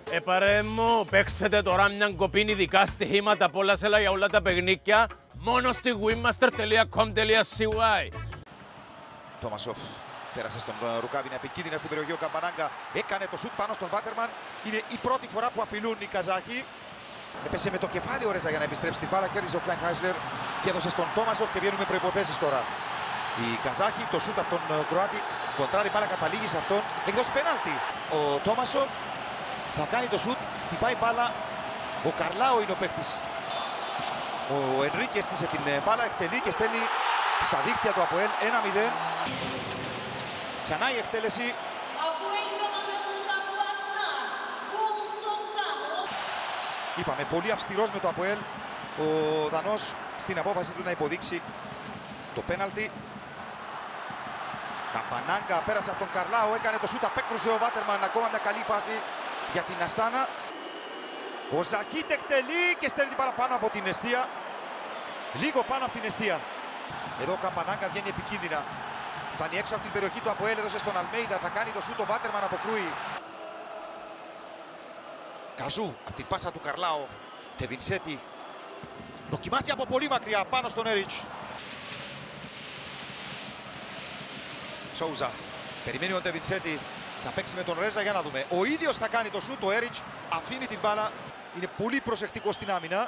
Παρέμω, παίξετε τώρα μια κοπίνη ειδικά στοιχήματα από όλα σέλα για όλα τα παιχνίκια μόνο στη winmaster.com.cy. Τόμασοφ πέρασε στον Ρουκάβι, είναι επικίνδυνα στην περιοχή. Ο Καμπανάγκα έκανε το σουτ πάνω στον Βάτερμαν. Είναι η πρώτη φορά που απειλούν οι Καζάκοι. Έπεσε με το κεφάλι ο Ρέζα για να επιστρέψει την μπάλα. Κέρδισε ο Κλάινχάισλερ και έδωσε στον Τόμασοφ και βγαίνουν με προϋποθέσεις τώρα. Οι Καζάχοι, το σουτ από τον Κροάτη. Κοντράρει μπάλα, καταλήγει σε αυτόν. Έχει δώσει πέναλτι. Ο Τόμασοφ θα κάνει το σουτ, χτυπάει μπάλα. Ο Καρλάο είναι ο παίκτης. Ο Ενρίκε έστησε την μπάλα, εκτελεί και στέλνει στα δίκτυα του ΑΠΟΕΛ 1-0. Ξανά η εκτέλεση. Είπαμε, πολύ αυστηρός με το ΑΠΟΕΛ ο Δανός στην απόφαση του να υποδείξει το πέναλτι. Καμπανάγκα πέρασε από τον Καρλάο, έκανε το σούτ, απέκρουσε ο Βάτερμαν. Ακόμα μια καλή φάση για την Αστάνα. Ο Ζαχίτ εκτελεί και στέλνει την παραπάνω από την εστία. Λίγο πάνω από την εστία. Εδώ ο Καμπανάγκα βγαίνει επικίνδυνα. Φτάνει έξω από την περιοχή του ΑΠΟΕΛ, έδωσε στον Αλμέιδα, θα κάνει το σούτ, ο Βάτερμαν αποκρούει. Καζού από την πάσα του Καρλάο. Τεβινσέτη δοκιμάζει από πολύ μακριά πάνω στον Έριτς. Σόουζα περιμένει ο Τεβινσέτη, θα παίξει με τον Ρέζα, για να δούμε. Ο ίδιος θα κάνει το σούτ, ο Έριτς αφήνει την μπάλα, είναι πολύ προσεκτικό στην άμυνα.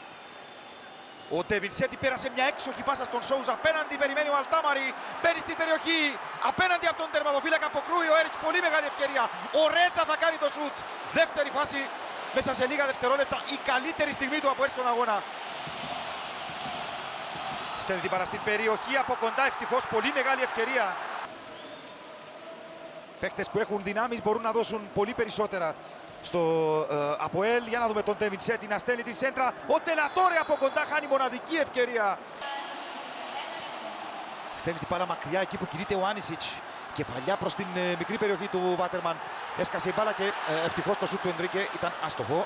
Ο Τεβινσέτη πέρασε μια έξοχη πάσα στον Σόουζα, απέναντι περιμένει ο Αλτάμαρη, μπαίνει στην περιοχή, απέναντι από τον τερματοφύλακα, αποκρούει ο Έριτς, πολύ μεγάλη ευκαιρία. Ο Ρέζα θα κάνει το σούτ, δεύτερη φάση μέσα σε λίγα δευτερόλεπτα, η καλύτερη στιγμή του από έτσι στον αγώνα. Στέλνει την μπάλα στην περιοχή, από κοντά ευτυχώς, πολύ μεγάλη ευκαιρία. Παίκτες που έχουν δυνάμεις μπορούν να δώσουν πολύ περισσότερα στο ΑΠΟΕΛ. Για να δούμε τον Τεβινσέτη να στέλνει τη σέντρα. Ο Τελατόρε από κοντά χάνει μοναδική ευκαιρία. Στέλνει την μπάλα μακριά εκεί που κινείται ο Άνισιτς. Κεφαλιά προς την μικρή περιοχή του Βάτερμαν. Έσκασε η μπάλα και ευτυχώς το σούτ του Ενρίκε ήταν άστοχο.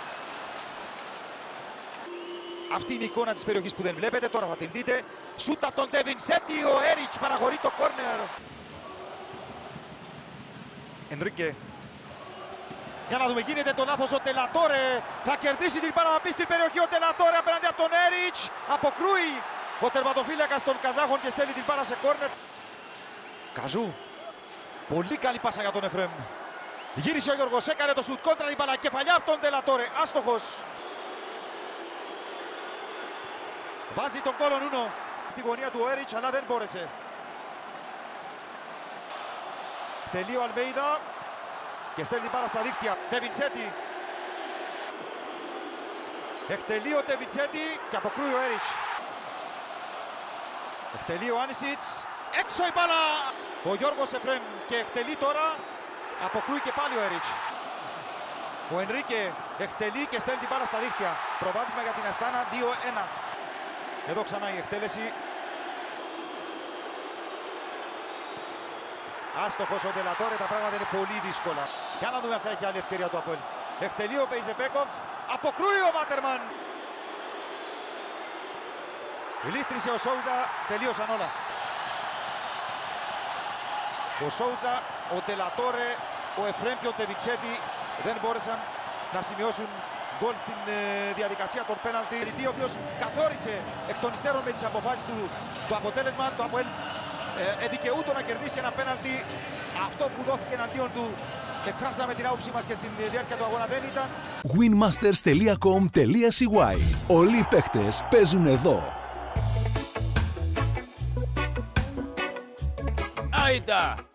Αυτή είναι η εικόνα της περιοχής που δεν βλέπετε. Τώρα θα την δείτε. Σούτ από τον Τεβινσέτη. Ο Έριτς παραχωρεί το κόρνερ. Ενρίκε. Για να δούμε, γίνεται το λάθος ο Τελατόρε. Θα κερδίσει την μπάλα, θα μπει στην περιοχή ο Τελατόρε απέναντι από τον Έριτς. Αποκρούει ο τερματοφύλακας των Καζάχων και στέλνει την μπάλα σε κόρνερ. Καζού. Πολύ καλή πάσα για τον Εφρέμ. Γύρισε ο Γιώργος, έκανε το σουτ, κόντρα η μπάλα, κεφαλιά από τον Τελατόρε. Άστοχος. Βάζει τον κόλο Νούνο στη γωνία του ο Έριτς, αλλά δεν μπόρεσε. Τελεί ο Αλμέιδα και στέλνει την μπάλα στα δίκτυα. Τεβινσέτη. Εκτελεί ο Τεβινσέτη και αποκρούει ο Έριτς. Εκτελεί ο Άνισιτς. Έξω η μπάλα. Ο Γιώργος Εφρέμ και εκτελεί τώρα. Αποκρούει και πάλι ο Έριτς. Ο Ενρίκε εκτελεί και στέλνει την μπάλα στα δίκτυα. Προβάδισμα για την Αστάνα 2-1. Εδώ ξανά η εκτέλεση. Άστοχος ο Τελατόρε, τα πράγματα είναι πολύ δύσκολα. Για να δούμε αν θα έχει άλλη ευκαιρία του ΑΠΟΕΛ. Εκτελεί ο Μπεϊζεπέκοφ, αποκρούει ο Βάτερμαν. Γλίστρισε ο Σόουζα, τελείωσαν όλα. Ο Σόουζα, ο Τελατόρε, ο Εφρέμ και ο Τεβινσέτη δεν μπόρεσαν να σημειώσουν γκολ στην διαδικασία των πέναλτι. Ο οποίος καθόρισε εκ των υστέρων με τις αποφάσεις του το αποτέλεσμα. Το ΑΠΟΕΛ δικαιούτο να κερδίσει ένα πέναλτι. Αυτό που δόθηκε εναντίον του, εκφράσαμε την άποψή μας και στην διάρκεια του αγώνα, δεν ήταν. winmasters.com.cy. Όλοι οι παίκτες παίζουν εδώ. Άιντα!